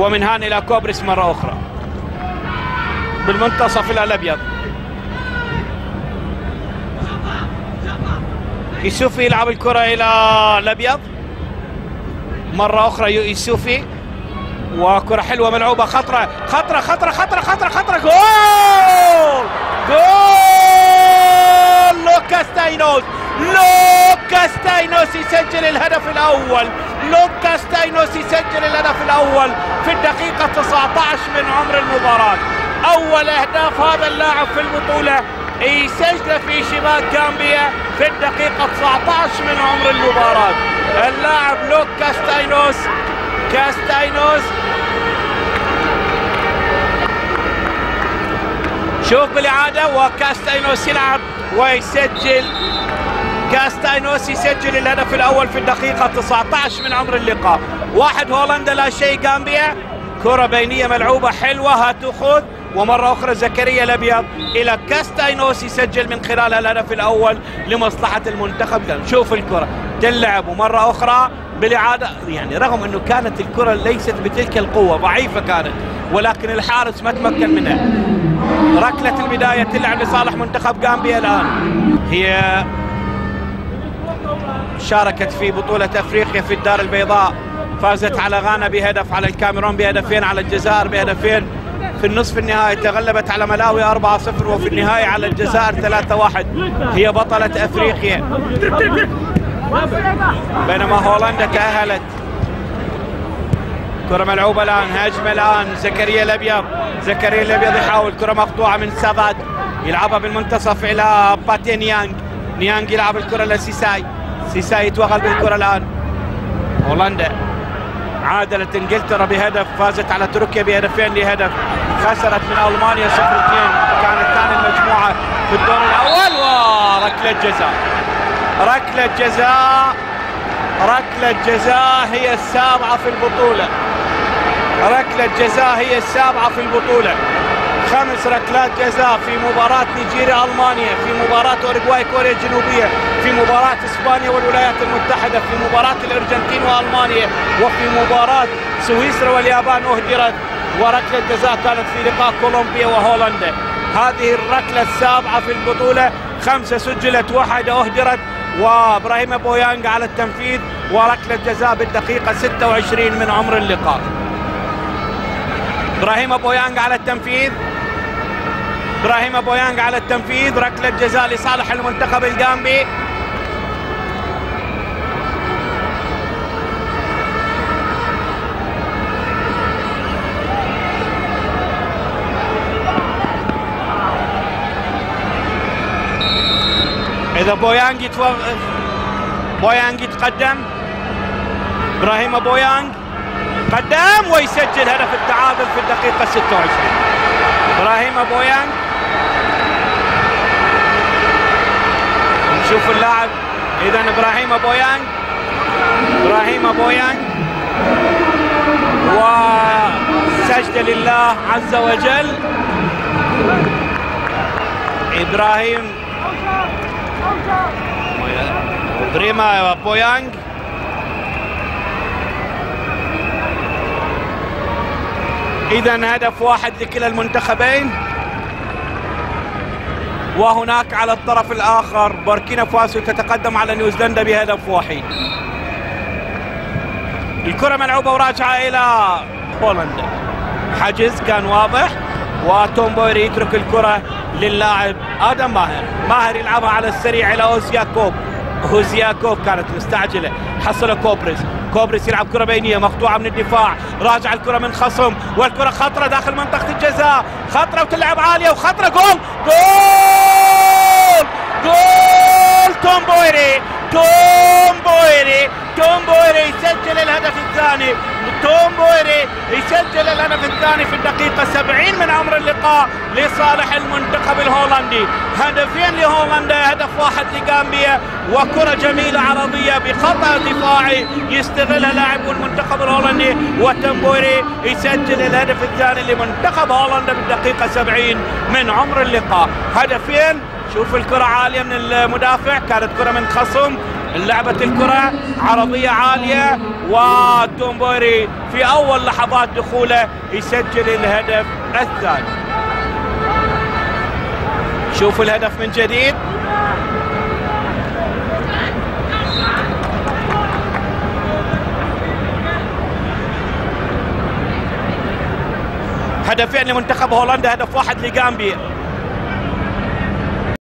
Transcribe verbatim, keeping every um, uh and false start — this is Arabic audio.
ومن هان إلى كوبرس مرة أخرى بالمنتصف إلى الأبيض. يوسفي يلعب الكرة إلى الأبيض مرة أخرى. يوسفي وكرة حلوة ملعوبة خطرة خطرة خطرة خطرة خطرة خطرة جول جول لوكاس تاينوس. لوكاس تاينوس يسجل الهدف الأول. لوكاس تاينوس يسجل الهدف الأول في الدقيقة تسعة عشر من عمر المباراة. أول أهداف هذا اللاعب في البطولة يسجل في شباك غامبيا في الدقيقة تسعة عشر من عمر المباراة. اللاعب لوكاس تاينوس. كاستاينوس شوف بالإعادة وكاستاينوس يلعب ويسجل. كاستاينوس يسجل الهدف الأول في الدقيقة تسعة عشر من عمر اللقاء. واحد هولندا لا شيء غامبيا. كرة بينية ملعوبة حلوة هاتو خذ. ومرة أخرى زكريا الأبيض إلى كاستاينوس يسجل من خلال الهدف الأول لمصلحة المنتخب. شوف الكرة تلعب ومرة أخرى بالإعادة. يعني رغم أنه كانت الكرة ليست بتلك القوة ضعيفة كانت ولكن الحارس ما تمكن منها. ركلة البداية تلعب لصالح منتخب غامبيا. الآن هي شاركت في بطولة أفريقيا في الدار البيضاء. فازت على غانا بهدف، على الكاميرون بهدفين، على الجزائر بهدفين. في النصف النهائي تغلبت على ملاوي أربعة صفر وفي النهاية على الجزائر ثلاثة واحد. هي بطلة أفريقيا. بينما هولندا تأهلت. كرة ملعوبة الآن. هجمة الآن زكريا الأبيض. زكريا الأبيض يحاول. كرة مقطوعة من سافاد يلعبها بالمنتصف إلى باتي نيانج. نيانج يلعب الكرة لسيساي. سيساي يتوغل بالكرة الآن. هولندا عادلت انجلترا بهدف. فازت على تركيا بهدفين لهدف. خسرت من المانيا صفر اثنين. كانت ثاني المجموعة في الدور الأول. وركلة جزاء. ركلة جزاء. ركلة جزاء هي السابعة في البطولة. ركلة جزاء هي السابعة في البطولة. خمس ركلات جزاء في مباراة نيجيريا ألمانيا، في مباراة أوروغواي كوريا الجنوبية، في مباراة إسبانيا والولايات المتحدة، في مباراة الأرجنتين وألمانيا، وفي مباراة سويسرا واليابان أهدرت. وركلة جزاء كانت في لقاء كولومبيا وهولندا. هذه الركلة السابعة في البطولة. خمسة سجلت واحدة أهدرت. وإبراهيم بويانغ على التنفيذ. وركلة جزاء بالدقيقة ستة وعشرين من عمر اللقاء. إبراهيم بويانغ على التنفيذ. إبراهيم بويانغ على التنفيذ. ركلة جزاء لصالح المنتخب الغامبي. إذا بويانغ يتوغ... بويانغ يتقدم. إبراهيم بويانغ قدم ويسجل هدف التعادل في الدقيقة ستة وعشرين. إبراهيم بويانغ. نشوف اللاعب. إذا إبراهيم بويانغ. إبراهيم بويانغ وسجدة لله عز وجل. إبراهيم بريما بويانغ. إذا هدف واحد لكلا المنتخبين. وهناك على الطرف الآخر بوركينا فاسو تتقدم على نيوزيلندا بهدف واحد. الكرة ملعوبة وراجعة إلى هولندا. حجز كان واضح. وتومبويري يترك الكرة للاعب آدم ماهر. ماهر يلعبها على السريع إلى أوزياكوب. أوزياكوب كانت مستعجلة. حصل كوبرس. كوبرس يلعب كرة بينية مقطوعة من الدفاع. راجع الكرة من خصم والكرة خطرة داخل منطقة الجزاء. خطرة وتلعب عالية وخطرة. جول جول جول تومبويري. تومبويري تومبويري يسجل الهدف الثاني. تومبويري يسجل الهدف الثاني في الدقيقة سبعين من عمر اللقاء لصالح المنتخب الهولندي. هدفين لهولندا، هدف واحد لغامبيا. وكرة جميلة عرضية بخطأ دفاعي يستغلها لاعب المنتخب الهولندي. وتومبويري يسجل الهدف الثاني لمنتخب هولندا بالدقيقة سبعين من عمر اللقاء. هدفين. شوف الكرة عالية من المدافع. كانت كرة من خصم. لعبت الكرة عرضية عالية، وتومبوري في أول لحظات دخوله يسجل الهدف الثاني. شوف الهدف من جديد. هدفين لمنتخب هولندا، هدف واحد لغامبيا.